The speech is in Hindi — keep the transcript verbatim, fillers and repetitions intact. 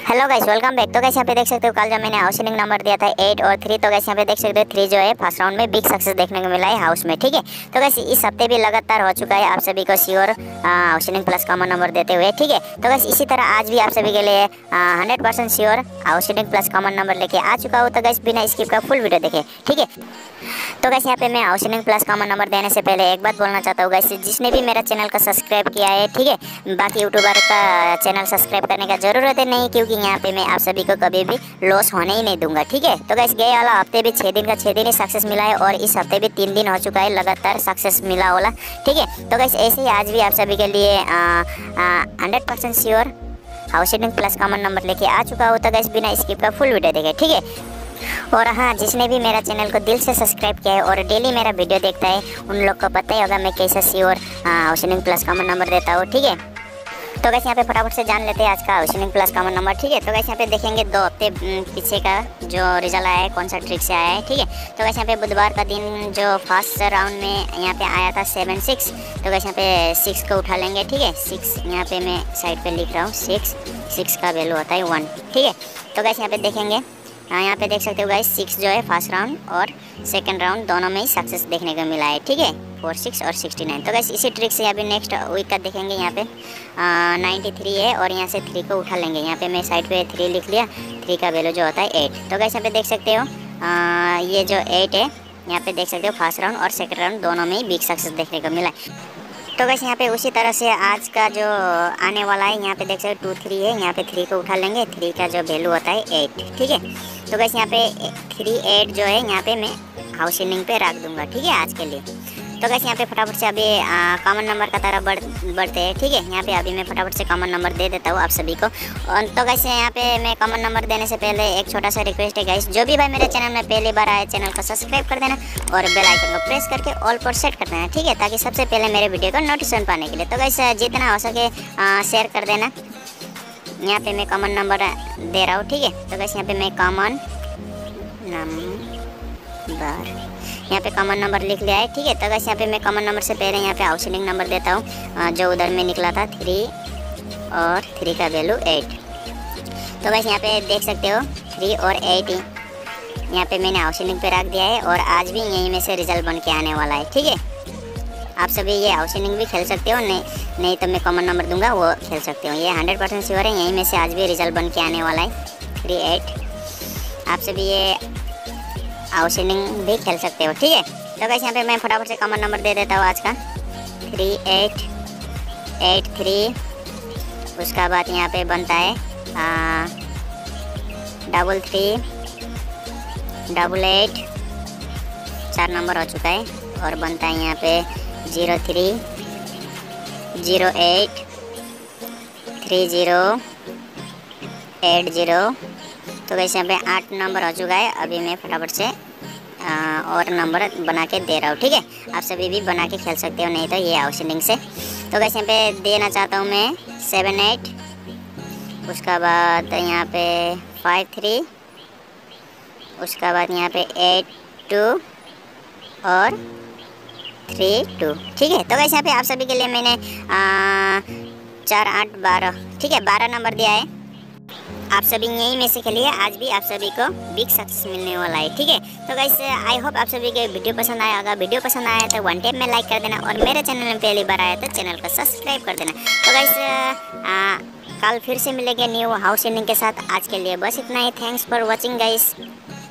Hello guys, welcome back. तो गाइस यहाँ पे देख सकते हो कल जब मैंने हाउस विनिंग नंबर दिया था एट और थ्री, तो गाइस यहाँ पे देख सकते हो थ्री जो है फर्स्ट राउंड में बिग सक्सेस देखने को मिला है हाउस में। ठीक है, तो गाइस इस हफ्ते भी लगातार हो चुका है आप सभी को sure house winning plus common number देते हुए। ठीक है, तो गाइस इसी तरह आज भी आप सभी के लिए hundred percent sure house winning plus common number लेके आ चुका हूँ। तो गाइस बिना स्किप का फुल वीडियो देखे। ठीक है, तो गाइस यहाँ पे मैं house winning plus common number देने से पहले एक बात बोलना चाहता हूँ गाइस, जिसने भी मेरा चैनल को सब्सक्राइब किया है, ठीक है, बाकी यूट्यूबर का चैनल सब्सक्राइब करने का जरूरत है नहीं, क्योंकि यहाँ पे मैं आप सभी को कभी भी लॉस होने ही नहीं दूंगा। ठीक है, तो गाइस गए वाला हफ्ते भी छः दिन का छः दिन ही सक्सेस मिला है और इस हफ्ते भी तीन दिन हो चुका है लगातार सक्सेस मिला वाला। ठीक है, तो गाइस ऐसे ही आज भी आप सभी के लिए hundred percent sure house winning plus common number लेके आ चुका हूँ। तो गाइस बिना स्किप का फुल वीडियो देखे। ठीक है, और हाँ, जिसने भी मेरा चैनल को दिल से सब्सक्राइब किया है और डेली मेरा वीडियो देखता है, उन लोग को पता ही होगा मैं कैसे sure house winning plus common number देता हूँ। ठीक है, तो गाइस यहाँ पे फटाफट से जान लेते हैं आज का house winning plus common number. ठीक है, तो गाइस यहाँ पे देखेंगे दो हफ्ते पीछे का जो रिजल्ट आया है, कौन सा ट्रिक से आया है। ठीक है, तो गाइस यहाँ पे बुधवार का दिन जो फर्स्ट राउंड में यहाँ पे आया था सेवन सिक्स, तो गाइस यहाँ पे सिक्स को उठा लेंगे। ठीक है, सिक्स यहाँ पे मैं साइड पे लिख रहा हूँ, सिक्स सिक्स का वैल्यू होता है वन। ठीक है, तो गाइस यहाँ पे देखेंगे, हाँ यहाँ पे देख सकते हो गाइस सिक्स जो है फर्स्ट राउंड और सेकंड राउंड दोनों में ही सक्सेस देखने को मिला है। ठीक है, फोर सिक्स और सिक्सटी नाइन। तो गाइस इसी ट्रिक से अभी नेक्स्ट वीक का देखेंगे। यहाँ पे नाइन्टी थ्री है और यहाँ से थ्री को उठा लेंगे। यहाँ पे मैं साइड पे थ्री लिख लिया, थ्री का वैल्यू जो होता है एट। तो गाइस यहाँ पे देख सकते हो आ, ये जो एट है, यहाँ पे देख सकते हो फर्स्ट राउंड और सेकेंड राउंड दोनों में ही बिग सक्सेस देखने को मिला है। तो गाइस यहाँ पे उसी तरह से आज का जो आने वाला है, यहाँ पे देख सकते हो टू थ्री है, यहाँ पे थ्री को उठा लेंगे, थ्री का जो वैल्यू होता है एट। ठीक है, तो गाइस यहाँ पे थ्री एट जो है यहाँ पे मैं हाउस विनिंग पे रख दूंगा। ठीक है, आज के लिए। तो गाइस यहाँ पे फटाफट से अभी कॉमन नंबर का तरफ बढ़ बढ़ते हैं। ठीक है, यहाँ पे अभी मैं फटाफट से कॉमन नंबर दे देता हूँ आप सभी को। और तो गाइस यहाँ पे मैं कॉमन नंबर देने से पहले एक छोटा सा रिक्वेस्ट है गाइस, जो भी भाई मेरे चैनल में पहली बार आए, चैनल को सब्सक्राइब कर देना और बेल आइकन को प्रेस करके ऑल पर सेट कर देना। ठीक है, ताकि सबसे पहले मेरे वीडियो को नोटिफिकेशन पाने के लिए। तो गाइस जितना हो सके शेयर कर देना। यहाँ पे मैं कॉमन नंबर दे रहा हूँ। ठीक है, तो गाइस यहाँ पे मैं कॉमन नंबर यहाँ पे कॉमन नंबर लिख लिया है। ठीक है, तो गाइस यहाँ पे मैं कॉमन नंबर से पहले यहाँ पे हाउस विनिंग नंबर देता हूँ जो उधर में निकला था थ्री और थ्री का वैल्यू एट। तो गाइस यहाँ पे देख सकते हो थ्री और एट यहाँ पे मैंने हाउस विनिंग पे रख दिया है और आज भी यहीं में से रिजल्ट बन के आने वाला है। ठीक है, आप सभी ये हाउस विनिंग भी खेल सकते हो, नहीं नहीं तो मैं कॉमन नंबर दूंगा वो खेल सकते हो। ये हंड्रेड परसेंट श्योर है, यहीं में से आज भी रिजल्ट बन के आने वाला है थ्री एट। आप सभी ये हाउस विनिंग भी खेल सकते हो। ठीक है, तो गाइस यहाँ पे मैं फटाफट से कॉमन नंबर दे देता हूँ आज का थ्री एट एट थ्री। उसका बाद यहाँ पे बनता है डबल थ्री डबल एट, चार नंबर हो चुका है और बनता है यहाँ पे zero three zero eight three zero eight zero. तो वैसे यहाँ पे आठ नंबर हो चुका है। अभी मैं फटाफट से आ, और नंबर बना के दे रहा हूँ। ठीक है, आप सभी भी बना के खेल सकते हो, नहीं तो ये हाउस विनिंग से। तो वैसे यहाँ पे देना चाहता हूँ मैं सेवन एट, उसका बाद यहाँ पे फाइव थ्री, उसका बाद यहाँ पे एट टू और थ्री टू। ठीक है, तो वैसे यहाँ पे आप सभी के लिए मैंने आ, चार आठ बारह, ठीक है, बारह नंबर दिया है। आप सभी यहीं में से खेलिए, आज भी आप सभी को बिग सक्सेस मिलने वाला है। ठीक है, तो गाइस आई होप आप सभी के वीडियो पसंद आया होगा। वीडियो पसंद आया तो वन टैप में लाइक कर देना और मेरे चैनल में पहली बार आया तो चैनल को सब्सक्राइब कर देना। तो गाइस कल फिर से मिलेंगे न्यू हाउस विनिंग के साथ। आज के लिए बस इतना ही। Thanks for watching guys.